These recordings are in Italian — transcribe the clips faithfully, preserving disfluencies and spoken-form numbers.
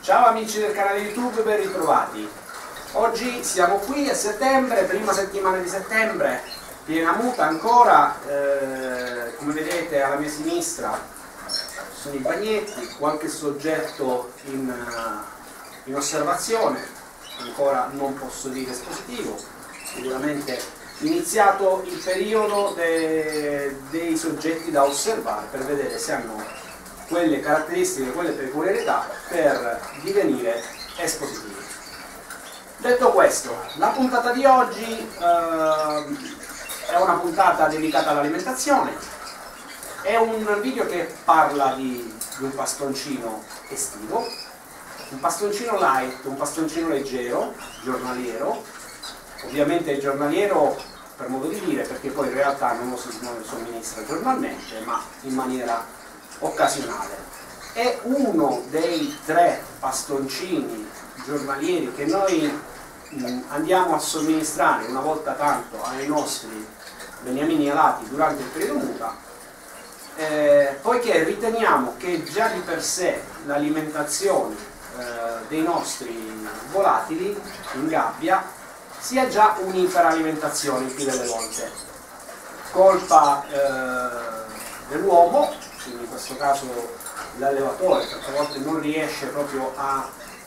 Ciao amici del canale YouTube, ben ritrovati. Oggi siamo qui a settembre, prima settimana di settembre, piena muta ancora, eh, come vedete alla mia sinistra sono i bagnetti, qualche soggetto in, in osservazione, ancora non posso dire espositivo, sicuramente iniziato il periodo de, dei soggetti da osservare per vedere se hanno quelle caratteristiche, quelle peculiarità per divenire espositivi. Detto questo, la puntata di oggi eh, è una puntata dedicata all'alimentazione, è un video che parla di, di un pastoncino estivo, un pastoncino light, un pastoncino leggero, giornaliero. Ovviamente il giornaliero per modo di dire, perché poi in realtà non lo si somministra giornalmente, ma in maniera occasionale. È uno dei tre pastoncini giornalieri che noi mh, andiamo a somministrare una volta tanto ai nostri beniamini alati durante il periodo muta, eh, poiché riteniamo che già di per sé l'alimentazione eh, dei nostri volatili in gabbia sia già un'iperalimentazione più delle volte, colpa eh, dell'uomo, quindi in questo caso l'allevatore certe volte non riesce proprio a,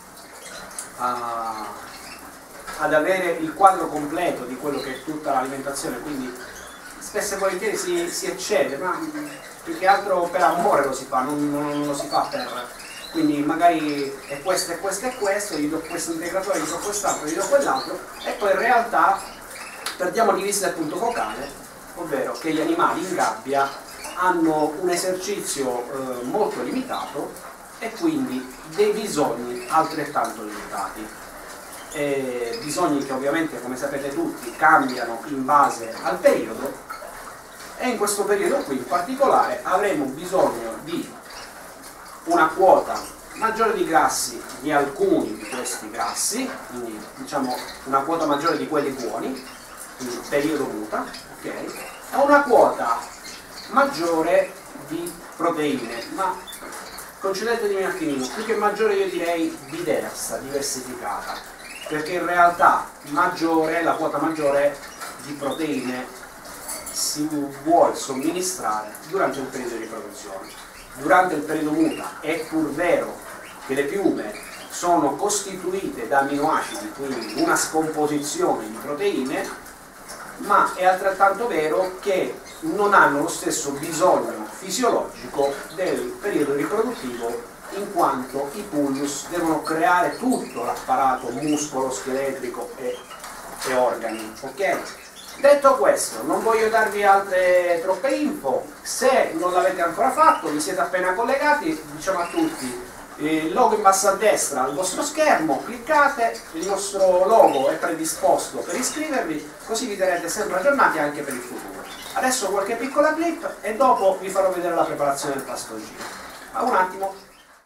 a, ad avere il quadro completo di quello che è tutta l'alimentazione, quindi spesso e volentieri si, si eccede, ma più che altro per amore lo si fa, non, non lo si fa per... quindi magari è questo e questo e questo, gli do questo integratore, gli do quest'altro, gli do quell'altro, e poi in realtà perdiamo di vista il punto focale, ovvero che gli animali in gabbia hanno un esercizio eh, molto limitato e quindi dei bisogni altrettanto limitati. E bisogni che ovviamente, come sapete tutti, cambiano in base al periodo, e in questo periodo qui in particolare avremo bisogno di una quota maggiore di grassi di alcuni di questi grassi, quindi diciamo una quota maggiore di quelli buoni, quindi periodo muta, ok? E una quota maggiore di proteine, ma concedetemi un attimino, più che maggiore io direi diversa, diversificata, perché in realtà maggiore, la quota maggiore di proteine si vuole somministrare durante il periodo di produzione. Durante il periodo muta è pur vero che le piume sono costituite da aminoacidi, quindi una scomposizione di proteine, ma è altrettanto vero che non hanno lo stesso bisogno fisiologico del periodo riproduttivo, in quanto i pullus devono creare tutto l'apparato muscolo-scheletrico e, e organi, ok? Detto questo, non voglio darvi altre troppe info, se non l'avete ancora fatto, vi siete appena collegati, diciamo a tutti, il logo in basso a destra al vostro schermo, cliccate, il nostro logo è predisposto per iscrivervi, così vi terrete sempre aggiornati anche per il futuro. Adesso qualche piccola clip e dopo vi farò vedere la preparazione del pastoncino. Ma un attimo.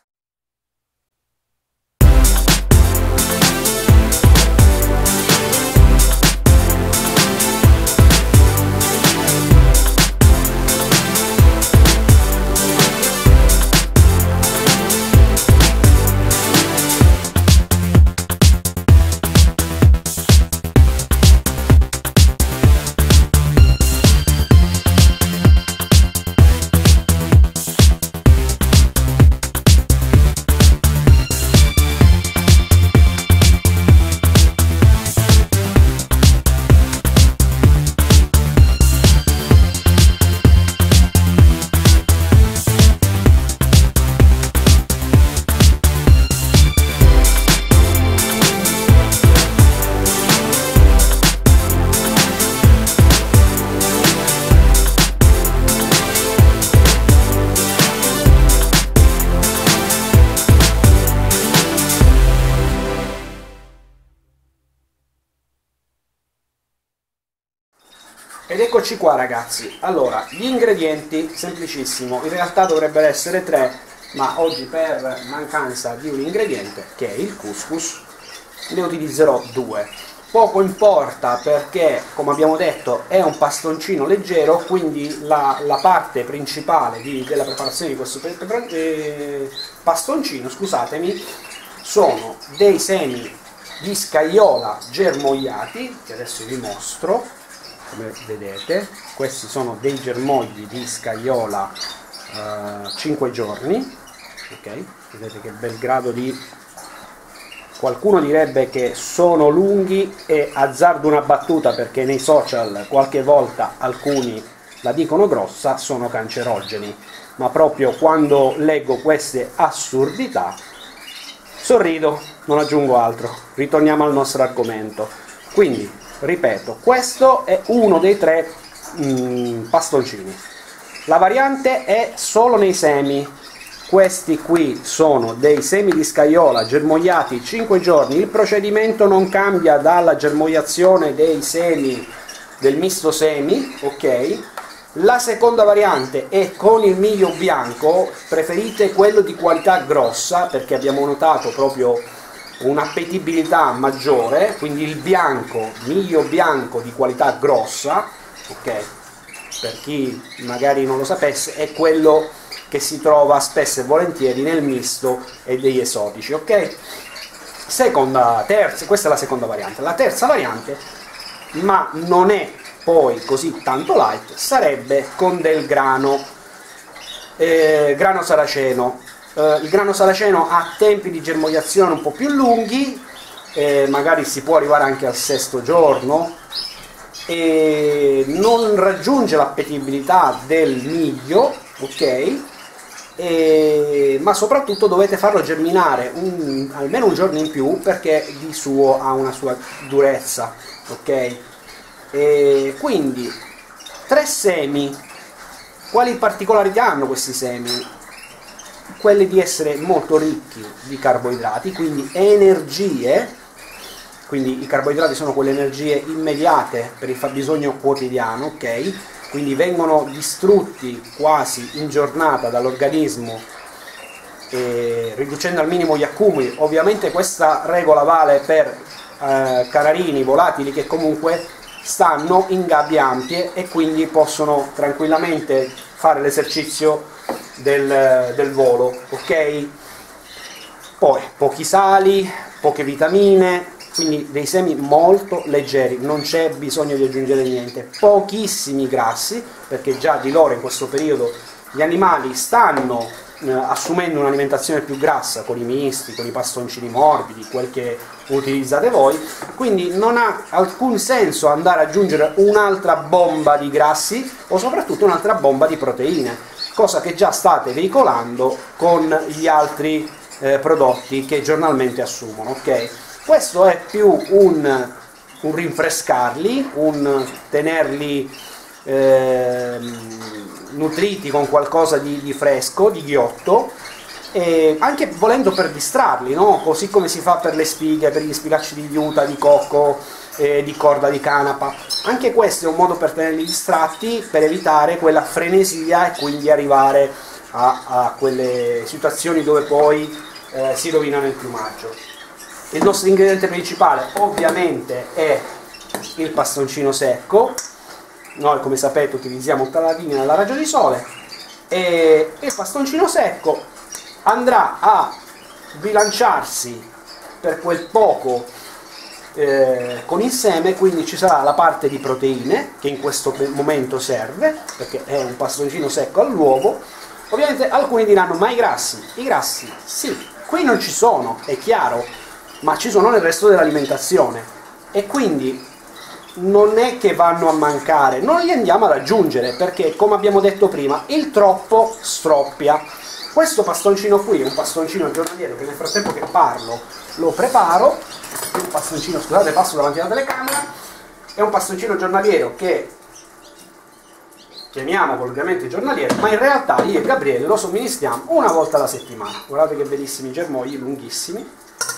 Ed eccoci qua ragazzi. Allora, gli ingredienti, semplicissimo, in realtà dovrebbero essere tre, ma oggi per mancanza di un ingrediente, che è il couscous, ne utilizzerò due. Poco importa perché, come abbiamo detto, è un pastoncino leggero, quindi la, la parte principale di, della preparazione di questo eh, pastoncino, scusatemi, sono dei semi di scaiola germogliati, che adesso vi mostro, come vedete. Questi sono dei germogli di scaiola uh, cinque giorni, ok? Vedete che bel grado di... Qualcuno direbbe che sono lunghi, e azzardo una battuta perché nei social qualche volta alcuni la dicono grossa, sono cancerogeni, ma proprio quando leggo queste assurdità sorrido, non aggiungo altro. Ritorniamo al nostro argomento. Quindi, ripeto, questo è uno dei tre mm, pastoncini. La variante è solo nei semi. Questi qui sono dei semi di scaiola germogliati cinque giorni. Il procedimento non cambia dalla germogliazione dei semi del misto semi, ok? La seconda variante è con il miglio bianco. Preferite quello di qualità grossa, perché abbiamo notato proprio un'appetibilità maggiore, quindi il bianco, miglio bianco di qualità grossa, ok? Per chi magari non lo sapesse, è quello che si trova spesso e volentieri nel misto e degli esotici, ok? Seconda, terza, questa è la seconda variante. La terza variante, ma non è poi così tanto light, sarebbe con del grano, eh, grano saraceno. Eh, il grano saraceno ha tempi di germogliazione un po' più lunghi, eh, magari si può arrivare anche al sesto giorno, e non raggiunge l'appetibilità del miglio, ok? E, ma soprattutto dovete farlo germinare un, almeno un giorno in più, perché di suo ha una sua durezza, ok? E quindi tre semi. Quali particolarità hanno questi semi? Quelle di essere molto ricchi di carboidrati, quindi energie. Quindi i carboidrati sono quelle energie immediate per il fabbisogno quotidiano, ok? Quindi vengono distrutti quasi in giornata dall'organismo, eh, riducendo al minimo gli accumuli. Ovviamente questa regola vale per eh, canarini volatili che comunque stanno in gabbie ampie e quindi possono tranquillamente fare l'esercizio del, del volo, ok? Poi pochi sali, poche vitamine, quindi dei semi molto leggeri, non c'è bisogno di aggiungere niente. Pochissimi grassi, perché già di loro in questo periodo gli animali stanno eh, assumendo un'alimentazione più grassa con i misti, con i pastoncini morbidi, quel che utilizzate voi, quindi non ha alcun senso andare ad aggiungere un'altra bomba di grassi o soprattutto un'altra bomba di proteine, cosa che già state veicolando con gli altri eh, prodotti che giornalmente assumono, ok? Questo è più un, un rinfrescarli, un tenerli eh, nutriti con qualcosa di, di fresco, di ghiotto, e anche volendo per distrarli, no? Così come si fa per le spighe, per gli spilacci di juta, di cocco, eh, di corda di canapa. Anche questo è un modo per tenerli distratti, per evitare quella frenesia e quindi arrivare a, a quelle situazioni dove poi eh, si rovinano il piumaggio. Il nostro ingrediente principale ovviamente è il pastoncino secco. Noi, come sapete, utilizziamo talatini alla raggio di sole, e il pastoncino secco andrà a bilanciarsi per quel poco eh, con il seme, quindi ci sarà la parte di proteine che in questo momento serve, perché è un pastoncino secco all'uovo. Ovviamente alcuni diranno: ma i grassi? I grassi sì, qui non ci sono, è chiaro, ma ci sono nel resto dell'alimentazione, e quindi non è che vanno a mancare, non li andiamo ad aggiungere, perché come abbiamo detto prima il troppo stroppia. Questo pastoncino qui è un pastoncino giornaliero che nel frattempo che parlo lo preparo. Un pastoncino, scusate, passo davanti alla telecamera. È un pastoncino giornaliero che chiamiamo volgarmente giornaliero, ma in realtà io e Gabriele lo somministriamo una volta alla settimana. Guardate che bellissimi germogli, lunghissimi.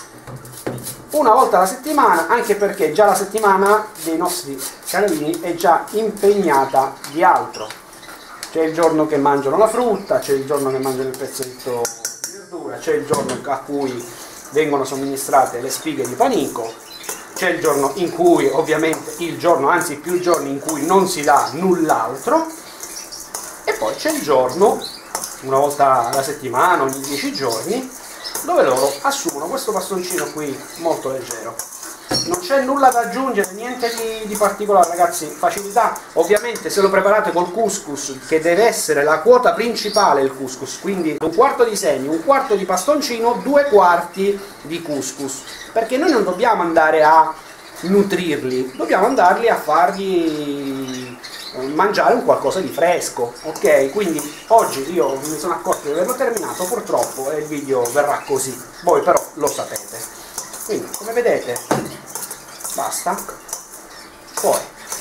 Una volta alla settimana, anche perché già la settimana dei nostri canini è già impegnata di altro. C'è il giorno che mangiano la frutta, c'è il giorno che mangiano il pezzetto di verdura, c'è il giorno a cui vengono somministrate le spighe di panico, c'è il giorno in cui, ovviamente, il giorno, anzi più giorni in cui non si dà null'altro, e poi c'è il giorno, una volta alla settimana, ogni dieci giorni, dove loro assumono questo bastoncino qui molto leggero. Non c'è nulla da aggiungere, niente di, di particolare, ragazzi, facilità. Ovviamente se lo preparate col couscous, che deve essere la quota principale il couscous, quindi un quarto di semi, un quarto di bastoncino, due quarti di couscous, perché noi non dobbiamo andare a nutrirli, dobbiamo andarli a fargli mangiare un qualcosa di fresco, ok? Quindi oggi io mi sono accorto di averlo terminato purtroppo e il video verrà così, voi però lo sapete. Quindi come vedete basta. Poi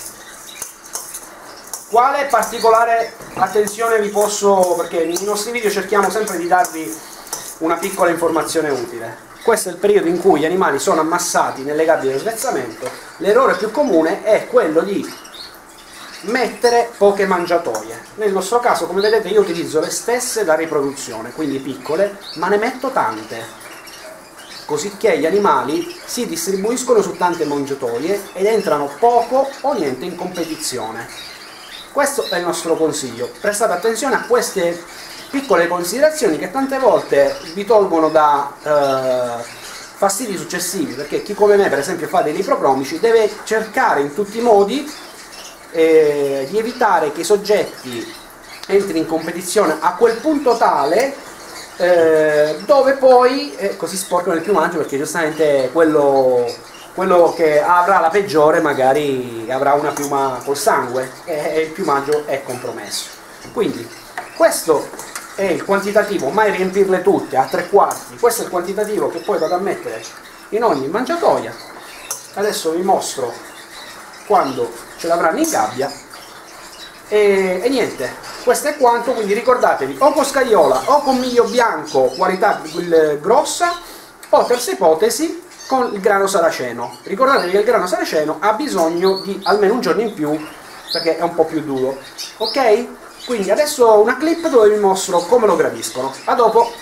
quale particolare attenzione vi posso, perché nei nostri video cerchiamo sempre di darvi una piccola informazione utile. Questo è il periodo in cui gli animali sono ammassati nelle gabbie di svezzamento. L'errore più comune è quello di mettere poche mangiatoie. Nel nostro caso, come vedete, io utilizzo le stesse da riproduzione, quindi piccole, ma ne metto tante, così che gli animali si distribuiscono su tante mangiatoie ed entrano poco o niente in competizione. Questo è il nostro consiglio. Prestate attenzione a queste piccole considerazioni che tante volte vi tolgono da eh, fastidi successivi, perché chi come me per esempio fa dei lipropromici deve cercare in tutti i modi eh, di evitare che i soggetti entrino in competizione a quel punto tale eh, dove poi eh, così sporcano il piumaggio, perché giustamente quello, quello che avrà la peggiore magari avrà una piuma col sangue e il piumaggio è compromesso. Quindi questo è il quantitativo, mai riempirle tutte a tre quarti, questo è il quantitativo che poi vado a mettere in ogni mangiatoia. Adesso vi mostro quando ce l'avranno in gabbia e, e niente, questo è quanto. Quindi ricordatevi, o con scagliola o con miglio bianco qualità grossa, o terza ipotesi con il grano saraceno. Ricordatevi che il grano saraceno ha bisogno di almeno un giorno in più perché è un po' più duro, ok? Quindi adesso una clip dove vi mostro come lo gradiscono. A dopo!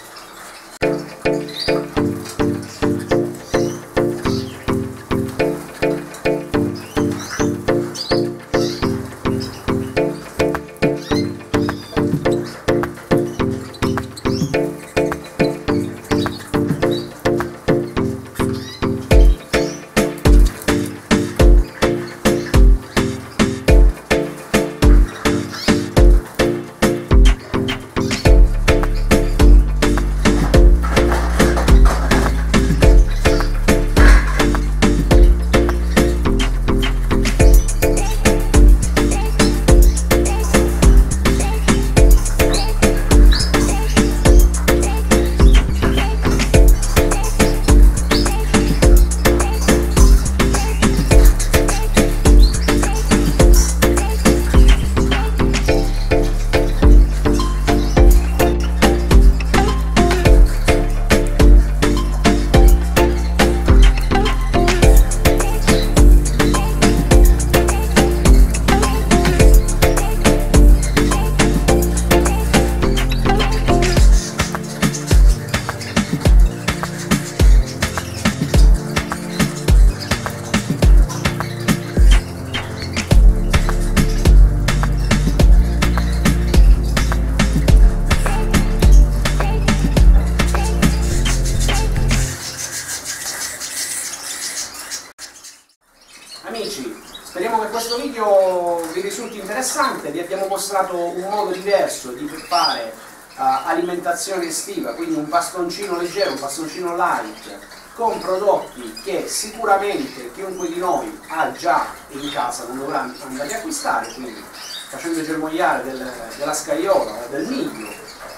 Amici, speriamo che questo video vi risulti interessante. Vi abbiamo mostrato un modo diverso di fare uh, alimentazione estiva, quindi un bastoncino leggero, un bastoncino light, con prodotti che sicuramente chiunque di noi ha già in casa, non dovrà andare a acquistare, quindi facendo germogliare del, della scagliola, del miglio,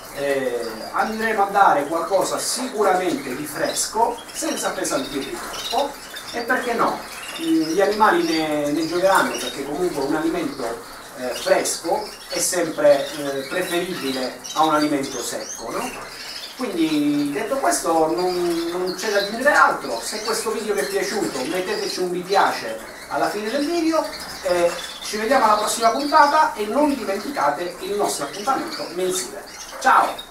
eh, andremo a dare qualcosa sicuramente di fresco, senza appesantirli troppo, e perché no? Gli animali ne, ne gioveranno, perché comunque un alimento eh, fresco è sempre eh, preferibile a un alimento secco, no? Quindi detto questo non, non c'è da aggiungere altro. Se questo video vi è piaciuto metteteci un mi piace alla fine del video, eh, ci vediamo alla prossima puntata e non dimenticate il nostro appuntamento mensile. Ciao!